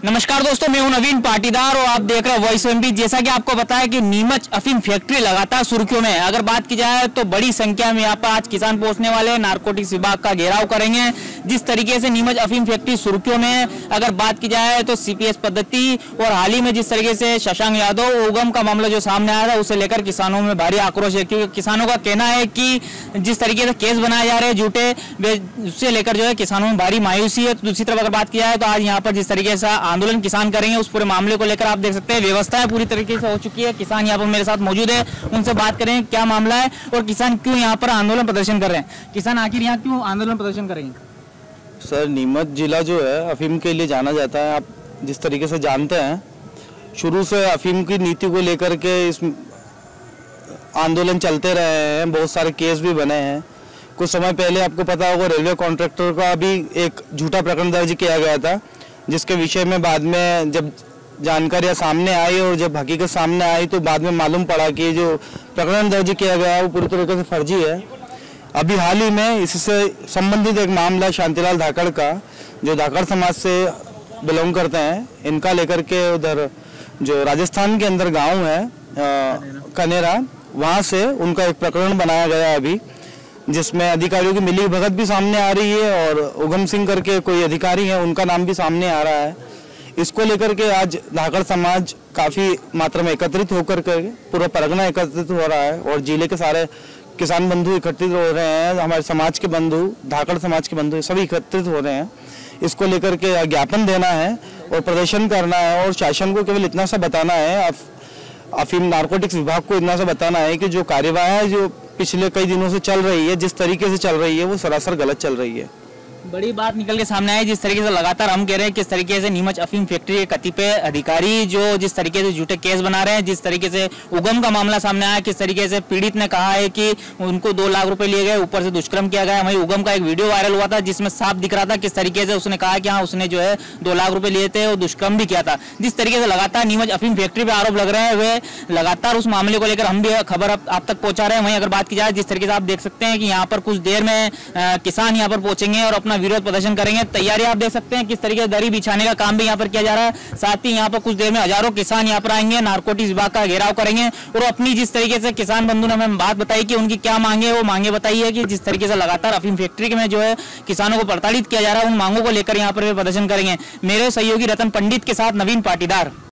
नमस्कार दोस्तों, मैं हूं नवीन पाटीदार और आप देख रहे हैं वॉइस एमपी। जैसा कि आपको पता है कि नीमच अफीम फैक्ट्री लगातार सुर्खियों में है। अगर बात की जाए तो बड़ी संख्या में यहाँ पर आज किसान पहुंचने वाले हैं, नारकोटिक्स विभाग का घेराव करेंगे। जिस तरीके से नीमच अफीम फैक्ट्री सुर्खियों में है, अगर बात की जाए तो सीपीएस पद्धति और हाल ही में जिस तरीके से शशांक यादव उगम का मामला जो सामने आया था, उसे लेकर किसानों में भारी आक्रोश है। क्योंकि किसानों का कहना है कि जिस तरीके से केस बनाए जा रहे हैं झूठे, उससे लेकर जो है किसानों में भारी मायूसी है। दूसरी तरफ अगर बात की जाए तो आज यहाँ पर जिस तरीके से आंदोलन किसान करेंगे, उस पूरे मामले को लेकर आप देख सकते हैं व्यवस्थाएं पूरी तरीके से हो चुकी है। किसान यहाँ पर मेरे साथ मौजूद है, उनसे बात करें क्या मामला है और किसान क्यों यहाँ पर आंदोलन प्रदर्शन कर रहे हैं। किसान आखिर यहाँ क्यों आंदोलन प्रदर्शन करेंगे? सर, नीमच जिला जो है अफीम के लिए जाना जाता है। आप जिस तरीके से जानते हैं, शुरू से अफीम की नीति को लेकर के इस आंदोलन चलते रहे हैं। बहुत सारे केस भी बने हैं। कुछ समय पहले आपको पता होगा रेलवे कॉन्ट्रैक्टर का भी एक झूठा प्रकरण दर्ज किया गया था, जिसके विषय में बाद में जब जानकारियां सामने आई और जब हकीकत सामने आई तो बाद में मालूम पड़ा कि जो प्रकरण दर्ज किया गया है वो पूरी तरीके से फर्जी है। अभी हाल ही में इससे संबंधित एक मामला शांतिलाल धाकड़ का, जो धाकड़ समाज से बिलोंग करते हैं, इनका लेकर के उधर जो राजस्थान के अंदर गाँव है कनेरा, वहाँ से उनका एक प्रकरण बनाया गया है अभी, जिसमें अधिकारियों की मिली भगत भी सामने आ रही है और उगम सिंह करके कोई अधिकारी है, उनका नाम भी सामने आ रहा है। इसको लेकर के आज धाकड़ समाज काफ़ी मात्रा में एकत्रित होकर के पूरा परगना एकत्रित हो रहा है और जिले के सारे किसान बंधु एकत्रित हो रहे हैं। हमारे समाज के बंधु, धाकड़ समाज के बंधु सभी एकत्रित हो रहे हैं। इसको लेकर के ज्ञापन देना है और प्रदर्शन करना है और शासन को केवल इतना सा बताना है, अफीम नारकोटिक्स विभाग को इतना सा बताना है कि जो कार्यवाही जो पिछले कई दिनों से चल रही है, जिस तरीके से चल रही है, वो सरासर गलत चल रही है। बड़ी बात निकल के सामने आई, जिस तरीके से लगातार हम कह रहे हैं किस तरीके से नीमच अफीम फैक्ट्री के कतिपय अधिकारी जो जिस तरीके से झूठे केस बना रहे हैं, जिस तरीके से उगम का मामला सामने आया, किस तरीके से पीड़ित ने कहा है कि उनको 2 लाख रुपए लिए गए, ऊपर से दुष्कर्म किया गया। वहीं उगम का एक वीडियो वायरल हुआ था जिसमें साफ दिख रहा था किस तरीके से उसने कहा कि हाँ, उसने जो है 2 लाख रुपए लिए थे और दुष्कर्म भी किया था। जिस तरीके से लगातार नीमच अफीम फैक्ट्री पे आरोप लग रहे हैं, वे लगातार उस मामले को लेकर हम भी खबर आप तक पहुंचा रहे हैं। वहीं अगर बात की जाए, जिस तरीके से आप देख सकते हैं कि यहाँ पर कुछ देर में किसान यहाँ पर पहुंचेंगे और अपना विरोध प्रदर्शन करेंगे। तैयारी आप देख सकते हैं किस तरीके से दरी बिछाने का काम भी यहाँ पर किया जा रहा है। साथ ही यहाँ पर कुछ देर में हजारों किसान यहाँ पर आएंगे, नारकोटिक्स विभाग का घेराव करेंगे और अपनी जिस तरीके से किसान बंधु ने हमें बात बताई कि उनकी क्या मांगे, वो मांगे बताई है कि जिस तरीके से लगातार अफीम फैक्ट्री में जो है किसानों को प्रताड़ित किया जा रहा है, उन मांगों को लेकर यहाँ पर प्रदर्शन करेंगे। मेरे सहयोगी रतन पंडित के साथ नवीन पाटीदार।